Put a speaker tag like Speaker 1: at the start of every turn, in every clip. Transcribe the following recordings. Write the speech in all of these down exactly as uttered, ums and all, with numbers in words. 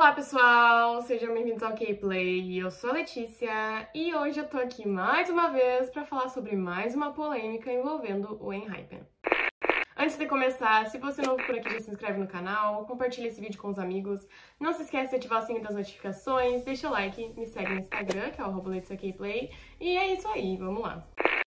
Speaker 1: Olá pessoal, sejam bem-vindos ao K-Play, eu sou a Letícia e hoje eu tô aqui mais uma vez pra falar sobre mais uma polêmica envolvendo o ENHYPEN. Antes de começar, se você é novo por aqui, já se inscreve no canal, compartilha esse vídeo com os amigos, não se esquece de ativar o sininho das notificações, deixa o like, me segue no Instagram, que é o arroba LeticiaKplay, e é isso aí, vamos lá.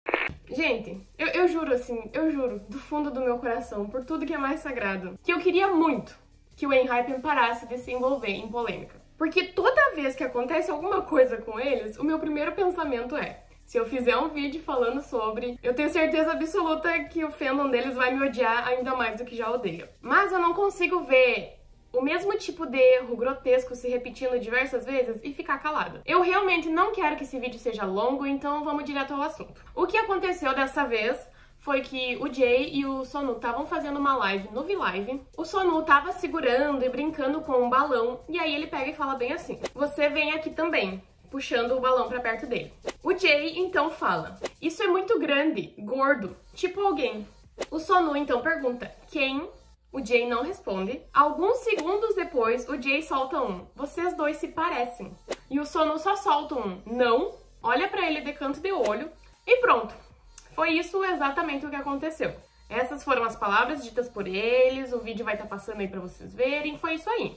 Speaker 1: Gente, eu, eu juro assim, eu juro, do fundo do meu coração, por tudo que é mais sagrado, que eu queria muito que o ENHYPEN parasse de se envolver em polêmica. Porque toda vez que acontece alguma coisa com eles, o meu primeiro pensamento é: se eu fizer um vídeo falando sobre, eu tenho certeza absoluta que o fandom deles vai me odiar ainda mais do que já odeia. Mas eu não consigo ver o mesmo tipo de erro grotesco se repetindo diversas vezes e ficar calada. Eu realmente não quero que esse vídeo seja longo, então vamos direto ao assunto. O que aconteceu dessa vez foi que o Jay e o Sonu estavam fazendo uma live no V-Live. O Sonu tava segurando e brincando com um balão, e aí ele pega e fala bem assim: "Você vem aqui também", puxando o balão pra perto dele. O Jay então fala: "Isso é muito grande, gordo, tipo alguém". O Sonu então pergunta: "Quem?". O Jay não responde. Alguns segundos depois, o Jay solta um: "Vocês dois se parecem". E o Sonu só solta um "não", olha pra ele de canto de olho e pronto. Foi isso exatamente o que aconteceu. Essas foram as palavras ditas por eles, o vídeo vai estar passando aí pra vocês verem, foi isso aí.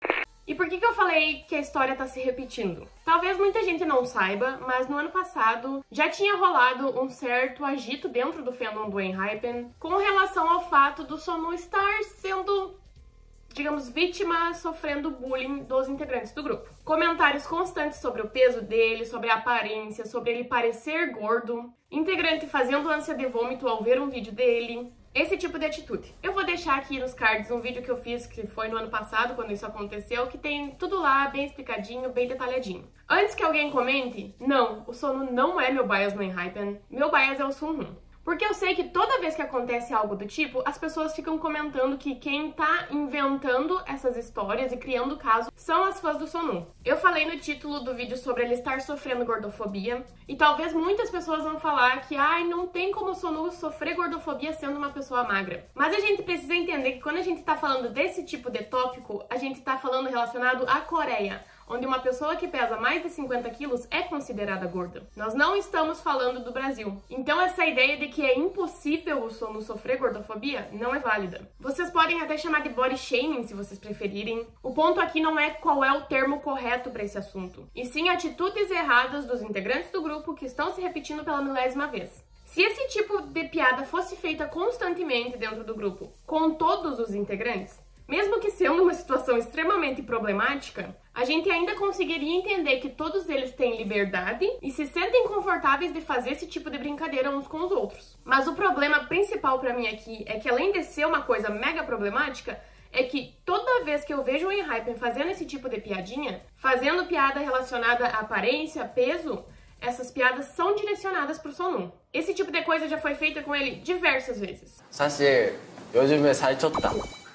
Speaker 1: E por que que eu falei que a história tá se repetindo? Talvez muita gente não saiba, mas no ano passado já tinha rolado um certo agito dentro do fandom do ENHYPEN com relação ao fato do Sonu estar sendo, digamos, vítima, sofrendo bullying dos integrantes do grupo. Comentários constantes sobre o peso dele, sobre a aparência, sobre ele parecer gordo, integrante fazendo ânsia de vômito ao ver um vídeo dele, esse tipo de atitude. Eu vou deixar aqui nos cards um vídeo que eu fiz, que foi no ano passado, quando isso aconteceu, que tem tudo lá bem explicadinho, bem detalhadinho. Antes que alguém comente, não, o Sonu não é meu bias no ENHYPEN, meu bias é o Sunhoon. Porque eu sei que toda vez que acontece algo do tipo, as pessoas ficam comentando que quem tá inventando essas histórias e criando casos são as fãs do Sonu. Eu falei no título do vídeo sobre ele estar sofrendo gordofobia, e talvez muitas pessoas vão falar que ai, não tem como o Sonu sofrer gordofobia sendo uma pessoa magra. Mas a gente precisa entender que quando a gente tá falando desse tipo de tópico, a gente tá falando relacionado à Coreia, onde uma pessoa que pesa mais de cinquenta quilos é considerada gorda. Nós não estamos falando do Brasil. Então essa ideia de que é impossível o Sonu sofrer gordofobia não é válida. Vocês podem até chamar de body shaming se vocês preferirem. O ponto aqui não é qual é o termo correto para esse assunto, e sim atitudes erradas dos integrantes do grupo que estão se repetindo pela milésima vez. Se esse tipo de piada fosse feita constantemente dentro do grupo, com todos os integrantes, mesmo que sendo uma situação extremamente problemática, a gente ainda conseguiria entender que todos eles têm liberdade e se sentem confortáveis de fazer esse tipo de brincadeira uns com os outros. Mas o problema principal pra mim aqui é que, além de ser uma coisa mega problemática, é que toda vez que eu vejo o ENHYPEN fazendo esse tipo de piadinha, fazendo piada relacionada à aparência, peso, essas piadas são direcionadas pro Sonu. Esse tipo de coisa já foi feita com ele diversas vezes.
Speaker 2: 사실 요즘에 살쪘다.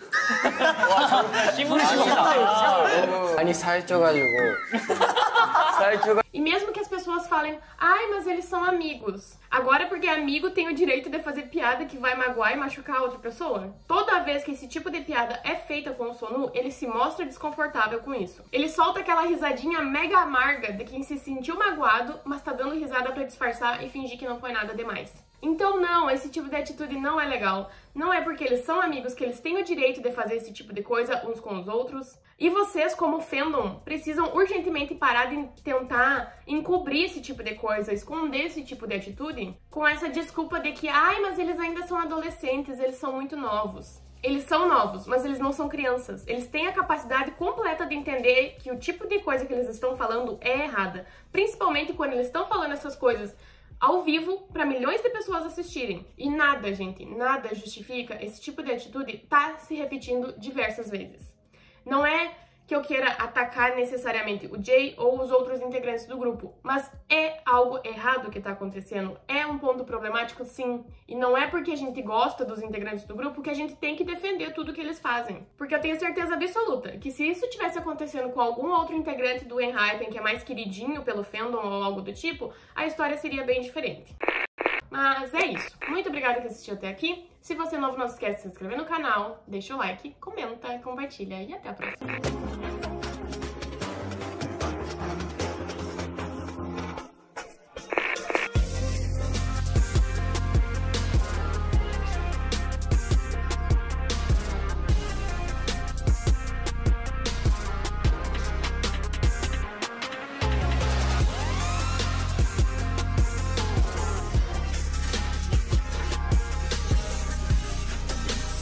Speaker 2: 아니 살쪄가지고 살쪄가.
Speaker 1: E mesmo que as pessoas falem: ai, mas eles são amigos, agora porque amigo tem o direito de fazer piada que vai magoar e machucar outra pessoa? Toda vez que esse tipo de piada é feita com o Sonu, ele se mostra desconfortável com isso. Ele solta aquela risadinha mega amarga de quem se sentiu magoado, mas tá dando risada pra disfarçar e fingir que não foi nada demais. Então não, esse tipo de atitude não é legal. Não é porque eles são amigos que eles têm o direito de fazer esse tipo de coisa uns com os outros. E vocês, como fandom, precisam urgentemente parar de tentar encobrir esse tipo de coisa, esconder esse tipo de atitude, com essa desculpa de que, ai, mas eles ainda são adolescentes, eles são muito novos. Eles são novos, mas eles não são crianças. Eles têm a capacidade completa de entender que o tipo de coisa que eles estão falando é errada. Principalmente quando eles estão falando essas coisas ao vivo para milhões de pessoas assistirem. E nada, gente, nada justifica esse tipo de atitude tá se repetindo diversas vezes. Não é que eu queira atacar necessariamente o Jay ou os outros integrantes do grupo, mas é algo errado que tá acontecendo, é um ponto problemático sim, e não é porque a gente gosta dos integrantes do grupo que a gente tem que defender tudo que eles fazem, porque eu tenho certeza absoluta que se isso tivesse acontecendo com algum outro integrante do ENHYPEN que é mais queridinho pelo fandom ou algo do tipo, a história seria bem diferente. Mas é isso. Muito obrigada por assistir até aqui. Se você é novo, não se esquece de se inscrever no canal, deixa o like, comenta, compartilha e até a próxima.